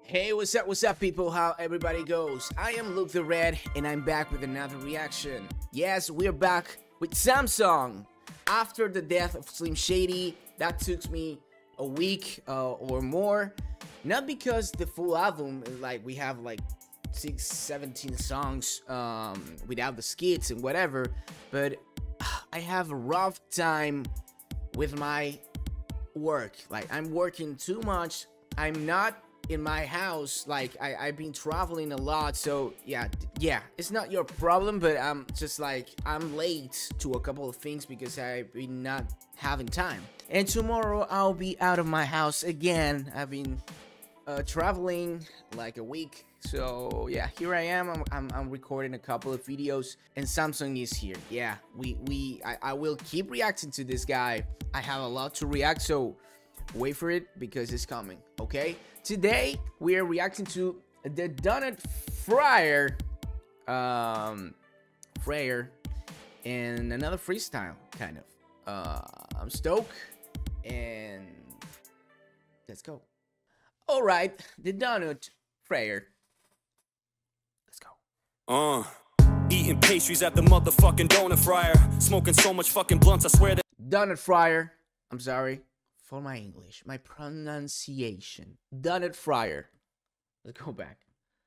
Hey, what's up, people? How everybody goes? I am Luke the Red, and I'm back with another reaction. Yes, we're back with SAMSON. After the death of Slim Shady, that took me a week or more. Not because the full album, like we have like 17 songs without the skits and whatever, but I have a rough time with my work. Like, I'm working too much. I'm not in my house. Like, I've been traveling a lot, so yeah, it's not your problem, but I'm just like, I'm late to a couple of things because I've been not having time. And tomorrow I'll be out of my house again. I've been traveling like a week, so yeah, here I am. I'm recording a couple of videos, and SAMSON is here. Yeah, I will keep reacting to this guy. I have a lot to react, so wait for it because it's coming. Okay, today we are reacting to the Donut Friar and another freestyle kind of. I'm stoked, and let's go. All right, the Donut Friar. Let's go. Eating pastries at the motherfucking Donut Friar. Smoking so much fucking blunts, I swear that Donut Friar. I'm sorry for my English, my pronunciation. Donut Friar. Let's go back.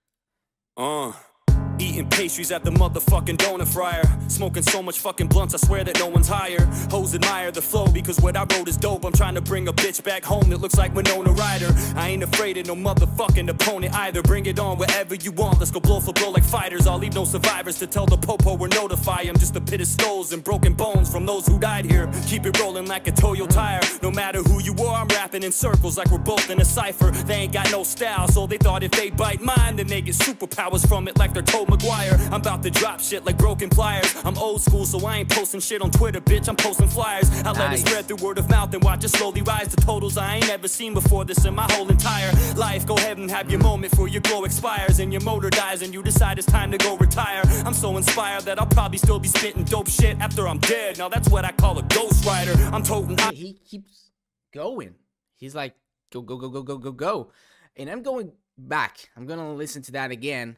Eating pastries at the motherfucking Donut Friar. Smoking so much fucking blunts, I swear that no one's higher. Hoes admire the flow because what I wrote is dope. I'm trying to bring a bitch back home that looks like Winona Ryder. I ain't afraid of no motherfucking opponent either. Bring it on wherever you want, let's go blow for blow like fighters. I'll leave no survivors to tell the popo or notify him. Just a pit of skulls and broken bones from those who died here. Keep it rolling like a Toyo tire. No matter who you are, I'm rapping in circles like we're both in a cipher. They ain't got no style, so they thought if they bite mine, then they get superpowers from it like they're Toad Maguire. I'm about to drop shit like broken pliers. I'm old school, so I ain't posting shit on Twitter, bitch. I'm posting flyers. I let it spread through word of mouth and watch it slowly rise to totals I ain't never seen before this in my whole entire life. Go ahead and have your moment before your glow expires and your motor dies and you decide it's time to go retire. I'm so inspired that I'll probably still be spitting dope shit after I'm dead. Now that's what I call a ghost rider. I'm toting. He keeps going. He's like, go. And I'm going back. I'm gonna listen to that again.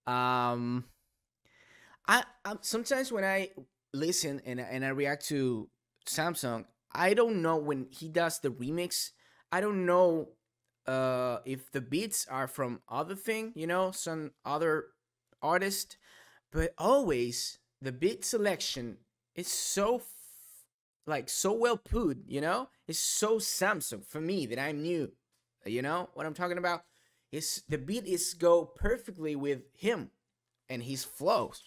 I sometimes when I listen and I react to SAMSON, I don't know when he does the remix. I don't know if the beats are from other thing, you know, some other artist, but always the beat selection is so so well put, you know. It's so SAMSON for me that I'm new. You know what I'm talking about? It's the beat is go perfectly with him and his flows.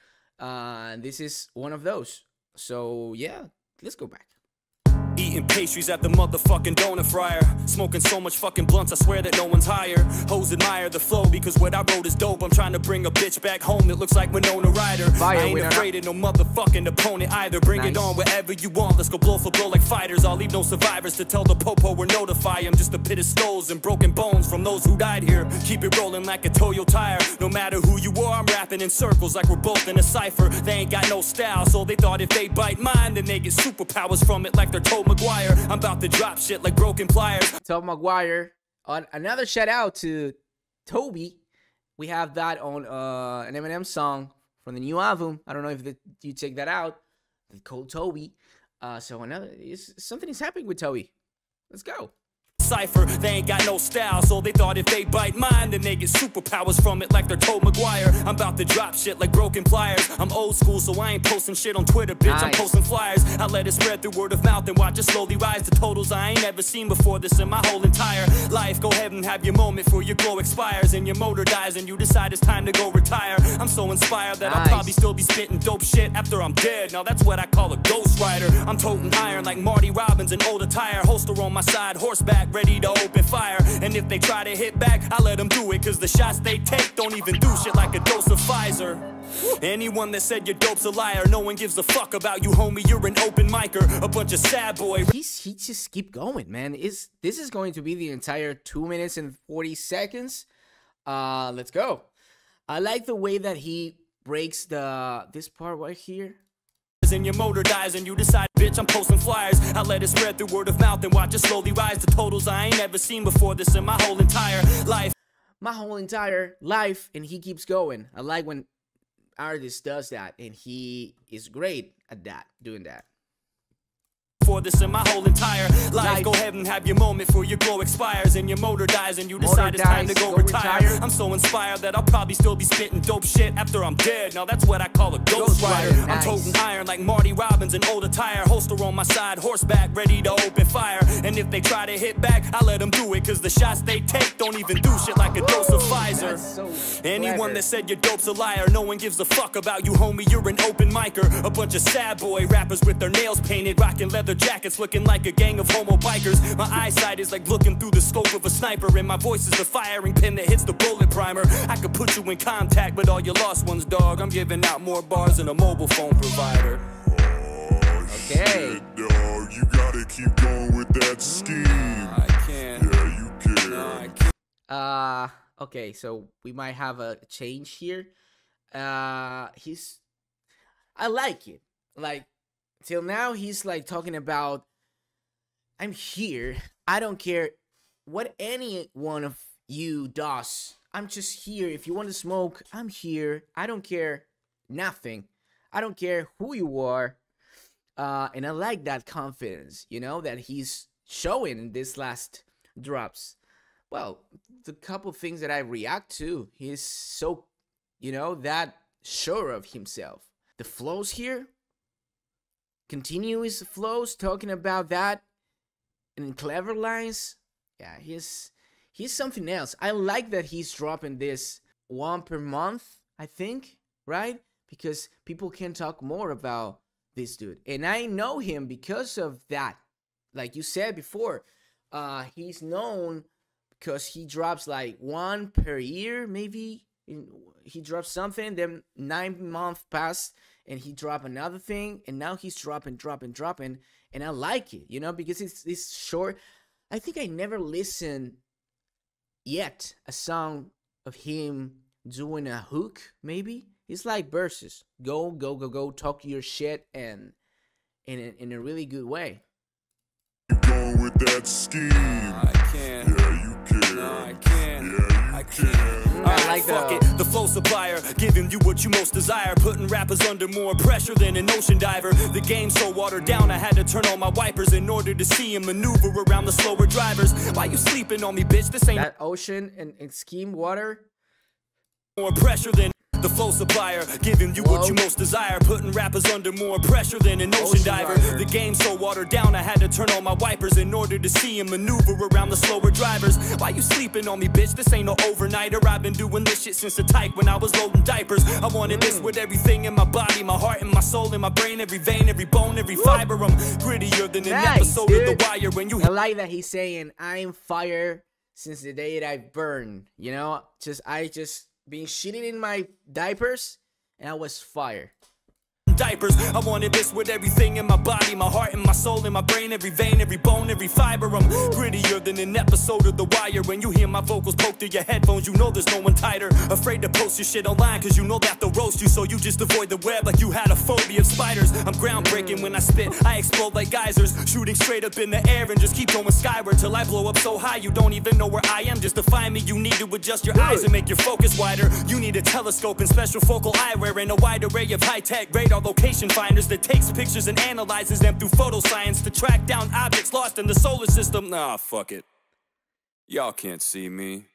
This is one of those. So yeah, let's go back. Eating pastries at the motherfucking Donut Friar. Smoking so much fucking blunts, I swear that no one's higher. Hoes admire the flow because what I wrote is dope. I'm trying to bring a bitch back home that looks like Winona Ryder. I ain't afraid of no motherfucking opponent either. Bring it on wherever you want, let's go blow for blow like fighters. I'll leave no survivors to tell the popo or notify him. Just a pit of skulls and broken bones from those who died here. Keep it rolling like a Toyo tire. No matter who you are, I'm rapping in circles like we're both in a cipher. They ain't got no style, so they thought if they bite mine, then they get superpowers from it like they're Toad Maguire. I'm about to drop shit like broken pliers. Toad Maguire. Another shout out to Toby. We have that on an Eminem song from the new album. I don't know if you check that out. It's called Toby. So something is happening with Toby. Let's go. Cipher, they ain't got no style, so they thought if they bite mine, then they get superpowers from it like they're Toad Maguire. I'm about to drop shit like broken pliers. I'm old school, so I ain't posting shit on Twitter, bitch. I'm posting flyers. I let it spread through word of mouth and watch it slowly rise to totals I ain't never seen before this in my whole entire life. Go ahead and have your moment before your glow expires and your motor dies and you decide it's time to go retire. I'm so inspired that I'll probably still be spitting dope shit after I'm dead. Now that's what I call a ghost rider. I'm toting iron like Marty Robbins in old attire. Holster on my side, horseback, ready to open fire. And if they try to hit back, I let them do it, cause the shots they take don't even do shit like a dose of Pfizer. Anyone that said your dope's a liar, no one gives a fuck about you, homie. You're an open micer, a bunch of sad boy. He just keep going, man. This is going to be the entire 2 minutes and 40 seconds. Let's go. I like the way that he breaks this part right here. And your motor dies and you decide, bitch, I'm posting flyers. I let it spread through word of mouth and watch it slowly rise to totals I ain't never seen before this in my whole entire life. my whole entire life, and he keeps going. I like when artist does that, and he is great at that, doing that. For this in my whole entire life. Go ahead and have your moment before your glow expires and your motor dies and you decide it's time to go retire. I'm so inspired that I'll probably still be spitting dope shit after I'm dead. Now that's what I call a ghost rider. I'm toting iron like Marty Robbins in old attire. Holster on my side, horseback, ready to open fire. And if they try to hit back, I let them do it, cause the shots they take don't even do shit like a dose of Pfizer. Anyone that said your dope's a liar, no one gives a fuck about you, homie, you're an open micer. A bunch of sad boy rappers with their nails painted, rocking leather jackets, looking like a gang of homo bikers. My eyesight is like looking through the scope of a sniper, and my voice is the firing pin that hits the bullet primer. I could put you in contact with all your lost ones, dog. I'm giving out more bars than a mobile phone provider. Okay. Shit, dog, you gotta keep going with that scheme. I can't. Yeah, you can. No, I can't. Okay, so we might have a change here. I like it. Like, till now, he's like talking about, I'm here. I don't care what any one of you does. I'm just here. If you want to smoke, I'm here. I don't care nothing. I don't care who you are. And I like that confidence, you know, that he's showing in this last drops. Well, the couple things that I react to, he's so, you know, that sure of himself. The flows here, continuous flows, talking about that, and clever lines. Yeah, he's something else. I like that he's dropping this one per month, I think, right? Because people can talk more about this dude. And I know him because of that. Like you said before, he's known because he drops like one per year, maybe. He drops something, then 9 months pass, and he drop another thing, and now he's dropping, and I like it, you know, because it's short. I think I never listened yet a song of him doing a hook, maybe. It's like verses. Go, talk your shit, and in a really good way. Keep going with that scheme. I can't. Yeah, you can. No, I can't. Yeah, you I can't. I like fuck it, the flow supplier, giving you what you most desire, putting rappers under more pressure than an ocean diver. The game's so watered down, I had to turn on my wipers in order to see him maneuver around the slower drivers. Why you sleeping on me, bitch? This ain't that ocean and scheme water. More pressure than the flow supplier, giving you what you most desire, putting rappers under more pressure than an ocean diver. The game's so watered down, I had to turn on my wipers in order to see him maneuver around the slower drivers. Why you sleeping on me, bitch? This ain't no overnighter. I've been doing this shit since the type when I was loading diapers. I wanted this with everything in my body, my heart and my soul and my brain, every vein, every bone, every fiber. I'm grittier than an episode of The Wire. When you I like that he's saying, I'm fire since the day that I burned. You know, I just been shitting in my diapers, and I was fire. Diapers, I wanted this with everything in my body, my heart and my soul and my brain, every vein, every bone, every fiber. I'm grittier than an episode of The Wire. When you hear my vocals poke through your headphones, you know there's no one tighter. Afraid to post your shit online, cause you know that they'll roast you, so you just avoid the web like you had a phobia of spiders. I'm groundbreaking when I spit, I explode like geysers, shooting straight up in the air and just keep going skyward till I blow up so high you don't even know where I am. Just to find me, you need to adjust your eyes and make your focus wider. You need a telescope and special focal eyewear and a wide array of high-tech radar location finders that takes pictures and analyzes them through photoscience to track down objects lost in the solar system. Nah, fuck it. Y'all can't see me.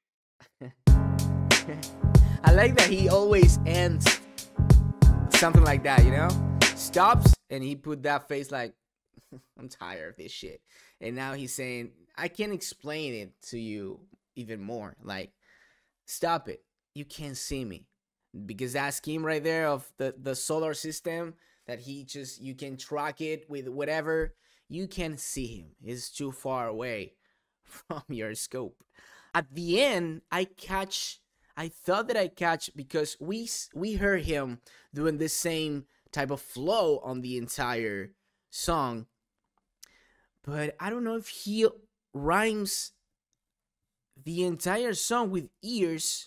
I like that he always ends something like that, you know? Stops, and he put that face like, I'm tired of this shit. And now he's saying, I can't explain it to you even more. Like, stop it. You can't see me. Because that scheme right there of the solar system, that you can track it with whatever, you can see him. It's too far away from your scope. At the end, I thought that I catch, because we heard him doing the same type of flow on the entire song. But I don't know if he rhymes the entire song with ears.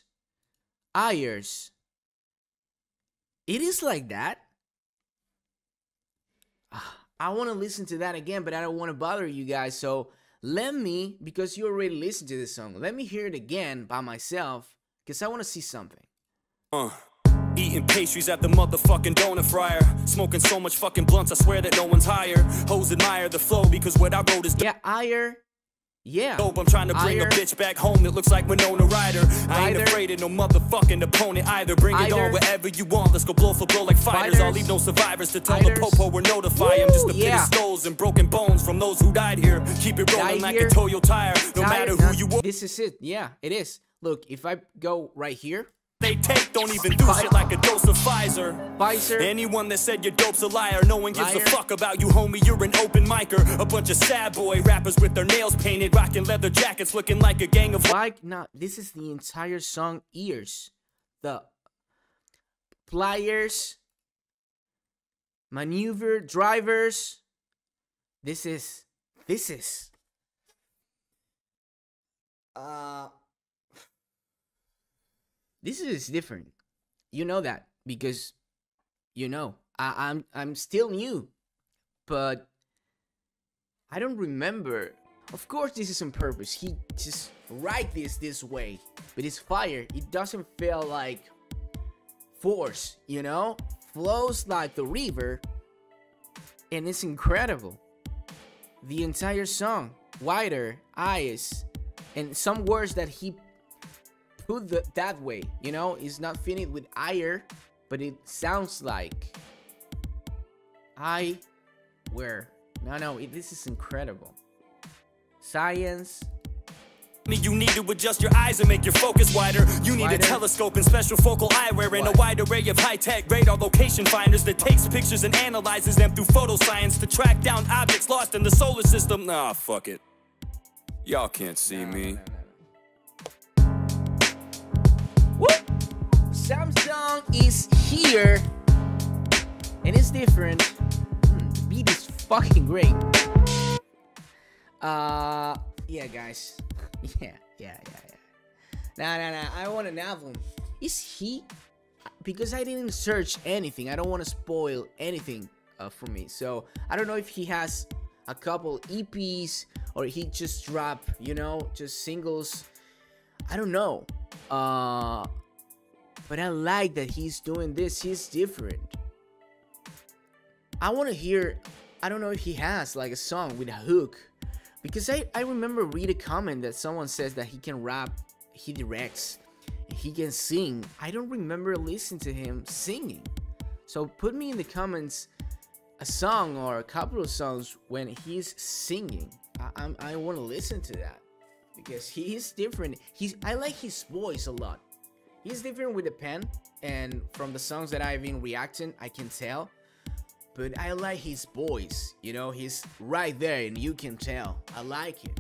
It is like that. I want to listen to that again, but I don't want to bother you guys. So let me, because you already listened to this song, let me hear it again by myself, because I want to see something. Eating pastries at the motherfucking Donut Friar. Smoking so much fucking blunts, I swear that no one's higher. Hoes admire the flow because what I wrote is Yeah, higher. Yeah. dope. I'm trying to bring a bitch back home that looks like Winona Ryder. I ain't Ryder. afraid of no motherfucking opponent either. Bring it on wherever you want. Let's go blow for blow like fighters. I'll leave no survivors to tell the popo or notify him. Just a pit of skulls and broken bones from those who died here. Keep it rolling like a Toyo tire. No matter who you are. This is it. Yeah, it is. Look, if I go right here. They take, don't even do shit like a dose of Pfizer. Pfizer. Anyone that said your dope's a liar, no one gives a fuck about you, homie. You're an open micer. A bunch of sad boy rappers with their nails painted, rocking leather jackets, looking like a gang of like. Nah, this is the entire song. Ears, the pliers, maneuver drivers. This is. This is different. You know that because you know I'm still new, but I don't remember. Of course, this is on purpose. He just write this way, but it's fire. It doesn't feel like force, you know? Flows like the river, and it's incredible. The entire song, wider eyes, and some words that he put that way, you know, it's not finished with ire, but it sounds like I where. No, this is incredible. Science. You need to adjust your eyes and make your focus wider. You need a telescope and special focal eyewear and a wide array of high-tech radar location finders that takes pictures and analyzes them through photoscience to track down objects lost in the solar system. Nah, fuck it. Y'all can't see me. Woo! SAMSON is here, and it's different. The beat is fucking great. Yeah, guys. Yeah. Nah. I want an album. Is he? Because I didn't search anything. I don't want to spoil anything for me. So I don't know if he has a couple EPs or he just dropped, you know, just singles. I don't know. But I like that he's doing this. He's different. I want to hear. I don't know if he has like a song with a hook. Because I remember read a comment that someone says that he can rap, he directs, and he can sing. I don't remember listening to him singing. So put me in the comments a song or a couple of songs when he's singing. I want to listen to that. Because he is different. I like his voice a lot. He's different with the pen. And from the songs that I've been reacting, I can tell. But I like his voice, you know, he's right there and you can tell. I like it.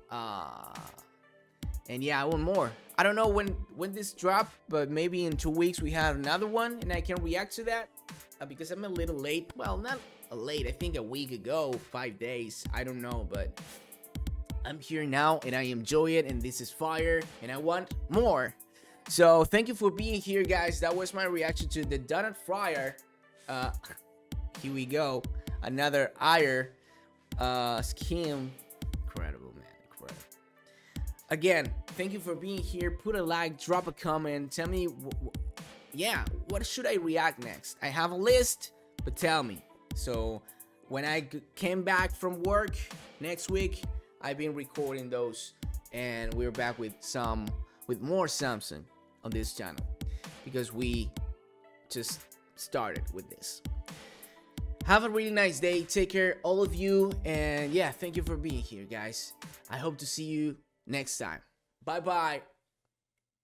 And yeah, I want more. I don't know when this dropped, but maybe in 2 weeks we have another one and I can react to that. Because I'm a little late. Well, not late, I think a week ago, 5 days. I don't know, but I'm here now and I enjoy it and this is fire and I want more. So thank you for being here, guys. That was my reaction to the Donut Friar. Here we go, another ire scheme. Incredible, man, incredible. Again, thank you for being here. Put a like, drop a comment, tell me yeah, what should I react next? I have a list, but tell me. So when I came back from work next week, I've been recording those and we're back with more SAMSON on this channel because we just started with this. Have a really nice day. Take care, all of you. And yeah, thank you for being here, guys. I hope to see you next time. Bye-bye.